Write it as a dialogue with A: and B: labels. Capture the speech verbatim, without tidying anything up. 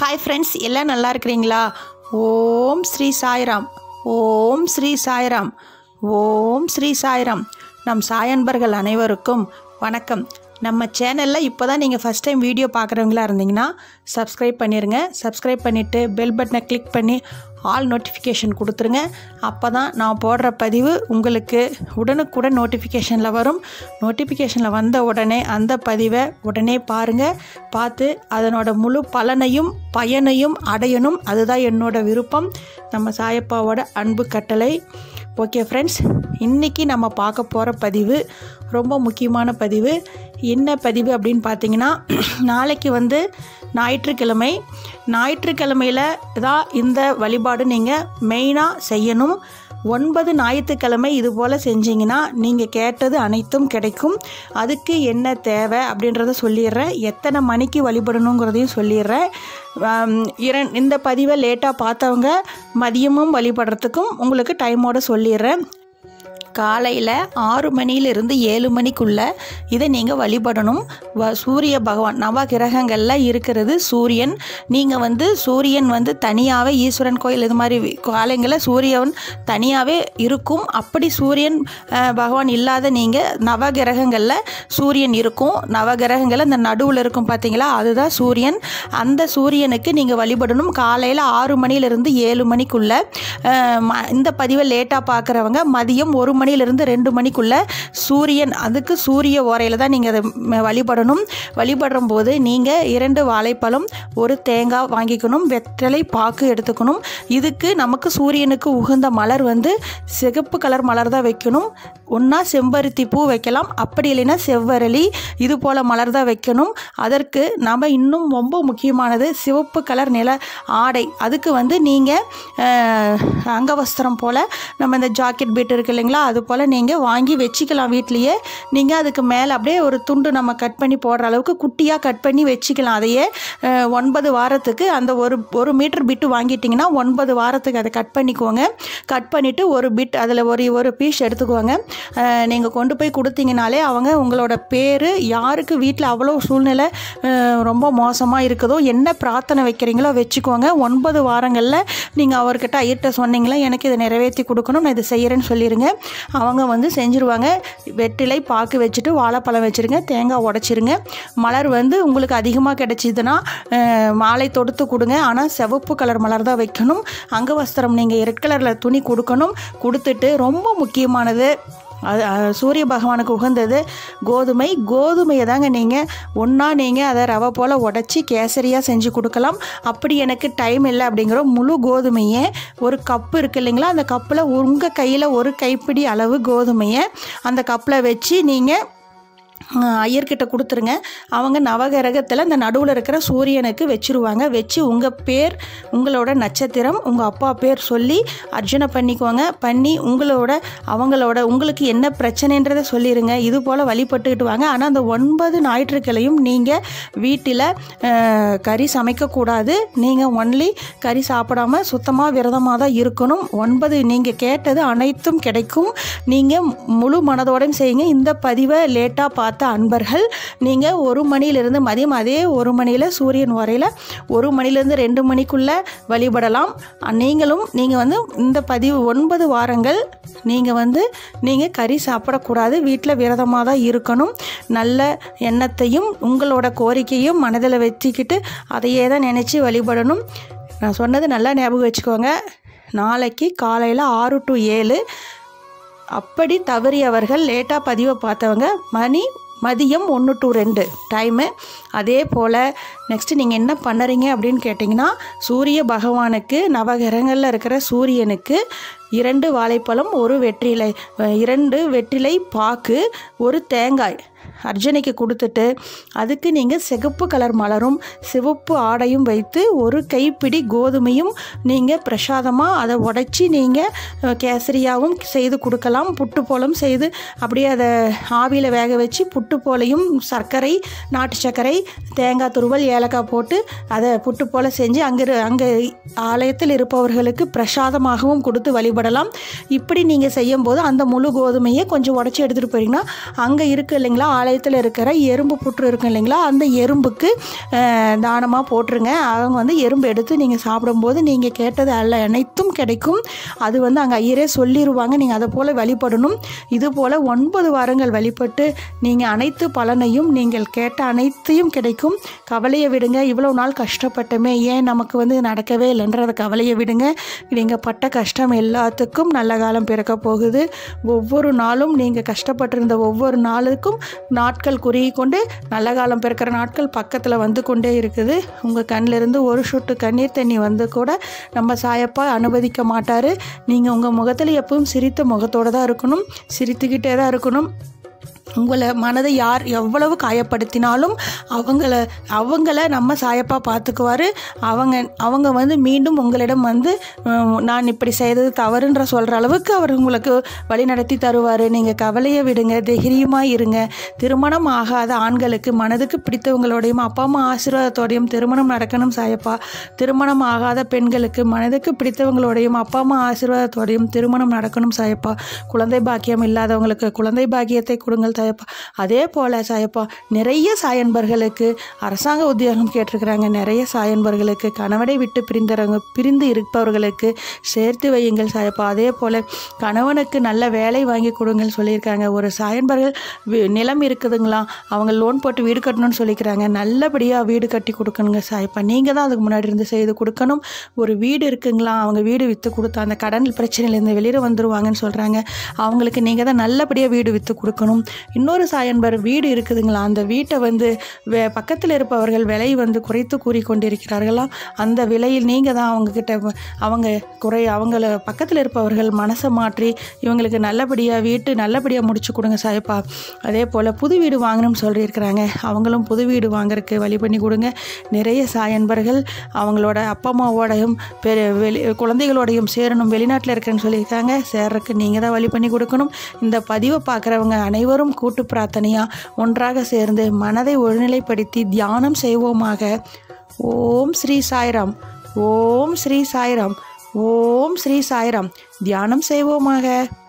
A: Hi friends एल्ला नल्ला इरुक्कींगला ओम श्री साईराम ओम श्री साईराम ओम श्री साईराम नम साई अன்பர்கள் அனைவருக்கும் வணக்கம் நம்ம சேனல்ல இப்போதான் நீங்க ஃபர்ஸ்ட் டைம் வீடியோ பார்க்கறவங்களா இருந்தீங்கன்னா Subscribe பண்ணிருங்க Subscribe பண்ணிட்டு பெல் பட்டனை கிளிக் பண்ணி ஆல் நோட்டிஃபிகேஷன் கொடுத்துருங்க அப்பதான் நான் போடுற பதிவு உங்களுக்கு உடனுக்குடன் நோட்டிஃபிகேஷன்ல வரும் நோட்டிஃபிகேஷன்ல வந்த உடனே அந்த பதிவை உடனே பாருங்க பார்த்து அதனோட முழு பலனையும் பயனையும் அடையணும் அதுதான் என்னோட விருப்பம் நம்ம சாயப்பாவோட அன்பு கட்டளை ஓகே फ्रेंड्स இன்னைக்கு நம்ம பார்க்க போற பதிவு ரொம்ப முக்கியமான பதிவு என்ன பதிவு அப்படினு பாத்தீங்கன்னா நாளைக்கு வந்து ஞாயிற்றுக்கிழமை ஞாயிற்றுக்கிழமையில தான் இந்த வழிபாடு நீங்க மெயினா செய்யணும் ஒன்பது ஞாயிற்றுக்கிழமை இது போல செஞ்சீங்கனா நீங்க கேட்டது அனைத்தும் கிடைக்கும் அதுக்கு என்ன தேவை அப்படின்றத சொல்லிறேன் எத்தனை மணிக்கு வழிபடணும்ங்கறதையும் சொல்லிறேன் இந்த பதிவை லேட்டா பார்த்தவங்க மதியமும் வழிபடுறதுக்கும் உங்களுக்கு டைமோட சொல்லிறேன் காலையில ஆறு மணியில இருந்து ஏழு மணிக்குள்ள இத நீங்க வழிபடணும் சூரிய பகவான் நவ கிரகங்கள்ல இருக்குது சூரியன் நீங்க வந்து சூரியன் வந்து தனியாவே ஈஸ்வரன் கோயில் இது மாதிரி காலைங்கல சூரியன் தனியாவே இருக்கும் அப்படி சூரியன் பகவான் இல்லாத நீங்க நவ கிரகங்கள்ல சூரியன் இருக்கும் நவ கிரகங்கள்ல அந்த நடுவுல இருக்கும் பாத்தீங்களா அதுதான் சூரியன் அந்த சூரியனுக்கு நீங்க வழிபடணும் காலையில ஆறு மணியில இருந்து ஏழு மணிக்குள்ள இந்த பதிவை லேட்டா பார்க்கறவங்க மதியம் ஒரு மணியில இருந்து ரெண்டு மணிக்குள்ள சூரியன் அதுக்கு சூரிய ஓரையில தான் நீங்க வழிபடணும் வழிபடும்போது நீங்க இரண்டு வாழைப்பழம் ஒரு தேங்காய் வாங்கிக்கணும் வெற்றிலை பாக்கு எடுத்துக்கணும் இதுக்கு நமக்கு சூரியனுக்கு உகந்த மலர் வந்து சிகப்பு கலர் மலர் தான் வைக்கணும் ஒண்ணா செம்பருத்தி பூ வைக்கலாம் அப்படி இல்லைனா செவ்வரளி இது போல மலர் தான் வைக்கணும் அதற்கு நாம இன்னும் ரொம்ப முக்கியமானது சிவப்பு கலர் நில ஆடை அதுக்கு வந்து நீங்க அங்கவஸ்திரம் போல நம்ம இந்த ஜாக்கெட் பீட் இருக்கு இல்லைங்களா அது போல நீங்க வாங்கி வெச்சிக்கலாம் வீட்லயே நீங்க அதுக்கு மேல அப்படியே ஒரு துண்டு நம்ம கட் பண்ணி போடுற அளவுக்கு குட்டியா கட் பண்ணி வெச்சிக்கலாம் அதையே ஒன்பது வாரத்துக்கு அந்த ஒரு ஒரு மீட்டர் பிட் வாங்கிட்டீங்கன்னா ஒன்பது வாரத்துக்கு அதை கட் பண்ணிக்கோங்க கட் பண்ணிட்டு ஒரு பிட் அதுல ஒரு ஒரு பீஸ் எடுத்துக்கோங்க நீங்க கொண்டு போய் கொடுத்தீங்கனாலே அவங்க உங்களோட பேரு யாருக்கு வீட்ல அவ்வளவு சூழ்நிலை ரொம்ப மோசமா இருக்குதோ என்ன பிரார்த்தனை வைக்கிறீங்களோ வெச்சுக்கோங்க ஒன்பது வாரங்கள்ல நீங்க அவர்கிட்ட ஐயர்ட்ட சொன்னீங்களா எனக்கு இத நிறைவேத்தி கொடுக்கணும் நான் இத செய்யறேன்னு சொல்லிருங்க அவங்க வந்து செஞ்சிருவாங்க வெற்றிலை பாக்கு வச்சிட்டு வாழைப்பழம் வச்சிருங்க தேங்காய் உடைச்சிருங்க மலர் வந்து உங்களுக்கு அதிகமா கிடைச்சதுனா மாலை தொடுத்து கொடுங்க ஆனா சிவப்பு கலர் மலர் தான் வைக்கணும் அங்கவஸ்திரம் நீங்க ரெட் கலர்ல துணி கொடுக்கணும் கொடுத்துட்டு ரொம்ப முக்கியமானது சூரிய பகவானுக்கு உகந்தது கோதுமை கோதுமையை தாங்க நீங்க ஒண்ணா நீங்க அத ரவை போல உடைச்சி கேசரியா செஞ்சு கொடுக்கலாம் அப்படி எனக்கு டைம் இல்லை அப்படிங்கற முழு கோதுமையை ஒரு கப் இருக்கு இல்லீங்களா அந்த கப்ல உங்க கையில ஒரு கைப்பிடி அளவு கோதுமையை அந்த கப்ல வெச்சி நீங்க ஐயர்கிட்ட கொடுத்துருங்க அவங்க நவகிரகத்துல அந்த நடுவுல இருக்கிற சூரியனுக்கு வெச்சிருவாங்க வெச்சி உங்க பேர் உங்களோட நட்சத்திரம் உங்க அப்பா பேர் சொல்லி அர்ச்சனை பண்ணிக்குவாங்க பண்ணி உங்களோட அவங்களோட உங்களுக்கு என்ன பிரச்சனைன்றதை சொல்லிருங்க இது போல வழிபட்டுட்டு வாங்க ஆனா அந்த ஒன்பது ஞாயிற்றுக்கிழமையும் நீங்க வீட்டில கறி சமைக்க கூடாது நீங்க ஒன்லி கறி சாப்பிடாம சுத்தமா விரதமா தான் இருக்கணும் ஒன்பது நீங்க கேட்டது அனைத்தும் கிடைக்கும் நீங்க முழு மனதோட செய்யுங்க இந்த பதிவை லேட்டா பார்த்த அன்பர்கள் நீங்க ஒரு மணியில இருந்து மதியம் அதே ஒரு மணியில சூரியன் வரையில ஒரு மணியில இருந்து ரெண்டு மணிக்குள்ள வழிபடலாம் நீங்களும் நீங்க வந்து இந்த பதிவு ஒன்பது வாரங்கள் நீங்க வந்து நீங்க கறி சாப்பிட கூடாது வீட்ல விரதமா தான் இருக்கணும் நல்ல எண்ணத்தையும் உங்களோட கோரிக்கையும் மனதில வெச்சிக்கிட்டு அதையே தான் நினைச்சு வழிபடணும் நான் சொன்னது நல்லா ஞாபகம் வெச்சுக்கோங்க நாளைக்கு காலையில ஆறு டு ஏழு அப்படி தவறியவர்கள் லேட்டா பதிவை பார்த்தவங்க மணி மதியம் ஒன்று டு ரெண்டு டைம் அதே போல நெக்ஸ்ட் நீங்க என்ன பண்ணறீங்க அப்படினு கேட்டிங்கனா சூரிய பகவானுக்கு நவகிரகங்கள்ல இருக்கிற சூரியனுக்கு இரண்டு வாழைப்பழம் ஒரு வெற்றிலை இரண்டு வெற்றிலை பாக்கு ஒரு தேங்காய் அர்ச்சனைக்கு கொடுத்துட்டு அதுக்கு நீங்க சிகப்பு கலர் மலரும் சிவப்பு ஆடையும் வைத்து ஒரு கைப்பிடி கோதுமையும் நீங்க பிரசாதமா அதை உடைச்சி நீங்க கேசரியாவும் செய்து கொடுக்கலாம் புட்டு போலும் செய்து அப்படியே அதை ஆவியில வேக வச்சு புட்டு போலையும் சர்க்கரை நாட்டு சர்க்கரை தேங்காய் துருவல் ஏலக்காய் போட்டு அதை புட்டு போல் செஞ்சு அங்கே அங்கே ஆலயத்தில் இருப்பவர்களுக்கு பிரசாதமாகவும் கொடுத்து வழிபடலாம். இப்படி நீங்கள் செய்யும்போது அந்த முழு கோதுமையை கொஞ்சம் உடச்சி எடுத்துகிட்டு போயிங்கன்னா அங்கே இருக்குது இல்லைங்களா, ஆலயத்தில் இருக்கிற எறும்பு புற்று இருக்கும் இல்லைங்களா, அந்த எறும்புக்கு தானமாக போட்டுருங்க. அவங்க வந்து எறும்பு எடுத்து நீங்கள் சாப்பிடும்போது நீங்கள் கேட்டது அல்ல அனைத்தும் கிடைக்கும். அது வந்து அங்கே ஐயரே சொல்லிடுவாங்க. நீங்கள் அதை போல் வழிபடணும். இது போல் ஒன்பது வாரங்கள் வழிபட்டு நீங்கள் அனைத்து பலனையும் நீங்கள் கேட்ட அனைத்தையும் கிடைக்கும். கவலையை விடுங்க. இவ்வளோ நாள் கஷ்டப்பட்டமே, ஏன் நமக்கு வந்து நடக்கவே இல்லைன்றத கவலையை விடுங்க. நீங்கள் பட்ட கஷ்டம் எல்லாத்துக்கும் நல்ல காலம் பிறக்க போகுது. ஒவ்வொரு நாளும் நீங்கள் கஷ்டப்பட்டிருந்த ஒவ்வொரு நாளுக்கும் நாட்கள் குறுகி கொண்டு நல்ல காலம் பிறக்கிற நாட்கள் பக்கத்தில் வந்து கொண்டே இருக்குது. உங்கள் கண்ணிலிருந்து ஒரு சொட்டு கண்ணீர் தண்ணி வந்து கூட நம்ம சாயப்பா அனுமதிக்க மாட்டார். நீங்கள் உங்கள் முகத்தில் எப்பவும் சிரித்த முகத்தோடு தான் இருக்கணும், சிரித்துக்கிட்டே தான் இருக்கணும். உங்களை மனதை யார் எவ்வளவு காயப்படுத்தினாலும் அவங்கள அவங்கள நம்ம சாயப்பா பார்த்துக்குவார். அவங்க அவங்க வந்து மீண்டும் உங்களிடம் வந்து நான் இப்படி செய்தது தவறுன்ற சொல்கிற அளவுக்கு அவர் உங்களுக்கு வழி நடத்தி தருவார். நீங்கள் கவலையை விடுங்க, தைரியமாக இருங்க. திருமணம் ஆகாத ஆண்களுக்கு மனதுக்கு பிடித்தவங்களோடையும் அப்பா அம்மா ஆசீர்வாதத்தோடையும் திருமணம் நடக்கணும் சாயப்பா. திருமணம் ஆகாத பெண்களுக்கு மனதுக்கு பிடித்தவங்களோடையும் அப்பா அம்மா ஆசீர்வாதத்தோடையும் திருமணம் நடக்கணும் சாயப்பா. குழந்தை பாக்கியம் இல்லாதவங்களுக்கு குழந்தை பாக்கியத்தை கொடுங்கள் சாயப்பா. அதே போல் சாயப்பா நிறைய சாயன்பர்களுக்கு அரசாங்க உத்தியோகம் கேட்டிருக்கிறாங்க. நிறைய சாயன்பர்களுக்கு கணவனை விட்டு பிரிந்தவங்க பிரிந்து இருப்பவர்களுக்கு சேர்த்து வையுங்கள் சாயப்பா. அதே போல் கணவனுக்கு நல்ல வேலை வாங்கி கொடுங்கள் சொல்லியிருக்காங்க. ஒரு சாயன்பர்கள் நிலம் இருக்குதுங்களா, அவங்க லோன் போட்டு வீடு கட்டணும்னு சொல்லிக்கிறாங்க. நல்லபடியாக வீடு கட்டி கொடுக்கணுங்க சாயப்பா. நீங்கள் தான் அதுக்கு முன்னாடி இருந்து செய்து கொடுக்கணும். ஒரு வீடு இருக்குங்களா, அவங்க வீடு விற்று கொடுத்தா அந்த கடன் பிரச்சனையிலேருந்து வெளியில் வந்துடுவாங்கன்னு சொல்கிறாங்க. அவங்களுக்கு நீங்கள் தான் நல்லபடியாக வீடு விற்று கொடுக்கணும். இன்னொரு சாயன்பர் வீடு இருக்குதுங்களா, அந்த வீட்டை வந்து வே பக்கத்தில் இருப்பவர்கள் விலை வந்து குறைத்து கூறி கொண்டிருக்கிறார்களாம். அந்த விலையில் நீங்கள் தான் அவங்கக்கிட்ட அவங்க குறை அவங்கள பக்கத்தில் இருப்பவர்கள் மனசை மாற்றி இவங்களுக்கு நல்லபடியாக வீட்டு நல்லபடியாக முடிச்சு கொடுங்க சாயப்பா. அதே போல் புது வீடு வாங்கணும்னு சொல்லியிருக்கிறாங்க. அவங்களும் புது வீடு வாங்குறதுக்கு வழி பண்ணி கொடுங்க. நிறைய சாயன்பர்கள் அவங்களோட அப்பா அம்மாவோடையும் பெரு வெளி குழந்தைகளோடையும் சேரணும், வெளிநாட்டில் இருக்கிறேன்னு சொல்லியிருக்காங்க. சேர்றதுக்கு நீங்கள் தான் வழி பண்ணி கொடுக்கணும். இந்த பதிவை பார்க்குறவங்க அனைவரும் கூட்டு பிரார்த்தனையாக ஒன்றாக சேர்ந்து மனதை ஒருநிலைப்படுத்தி தியானம் செய்வோமாக. ஓம் ஸ்ரீ சாய்ராம், ஓம் ஸ்ரீ சாய்ராம், ஓம் ஸ்ரீ சாய்ராம். தியானம் செய்வோமாக.